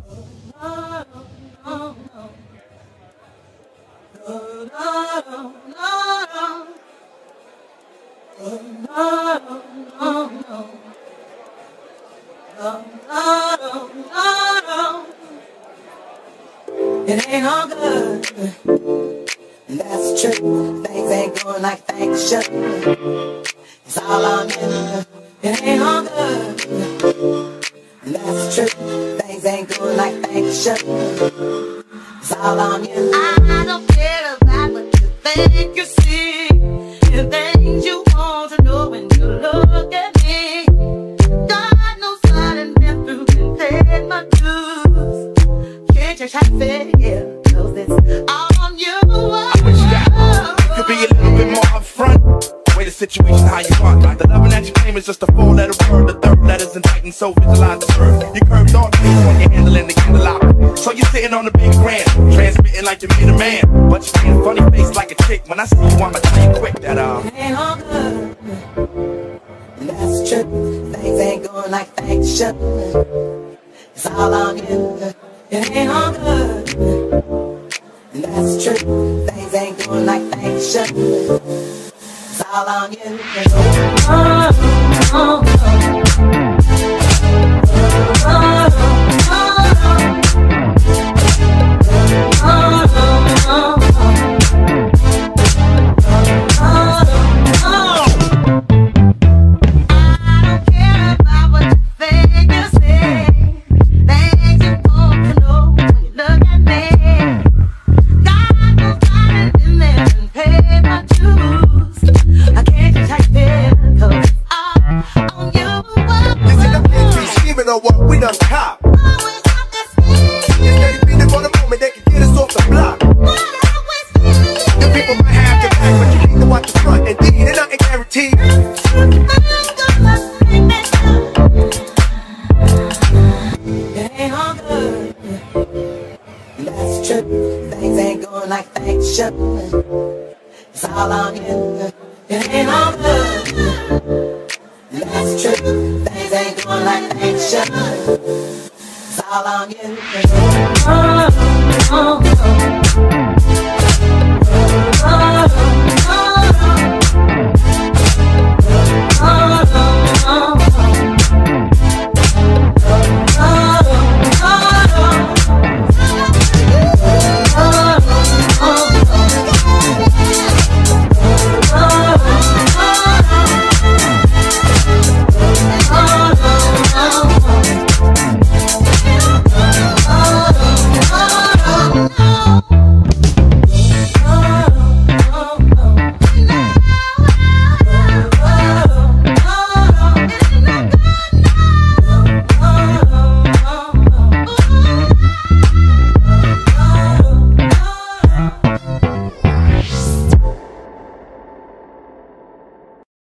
It ain't all good, and that's true. Things ain't going like things should. It's all on you. It ain't all good, and that's true. Things ain't going like things should. It's all on you. I don't care about what you think you see. The things you want to know when you look at me. God knows I done been through and paid my dues. Can't you try to figure, 'cause it's all on you. I wish that you could be a little bit more upfront. Way the situation how you want. The loving that you claim is just a 4-letter word. The third letter's indicting, so visualize the verb. Your curved thought face when you're handling the candelabra. So you're sitting on the big grand, transmitting like you made a man. But you ain't a funny face like a chick. When I see you, I'ma tell you quick that it ain't all good, and that's true. Things ain't going like things should. It's all on you. It ain't all good, and that's true. Things ain't going like things should. It's all on you. We done cop. It's ready to be there for the moment they can get us off the block. The people might have your back, but you need to watch the front. Indeed, and nothing guaranteed. It ain't all good, and that's true. Things ain't going like things should. It's all on you. It ain't all good, and that's true. Things ain't going like things should. It's all on you.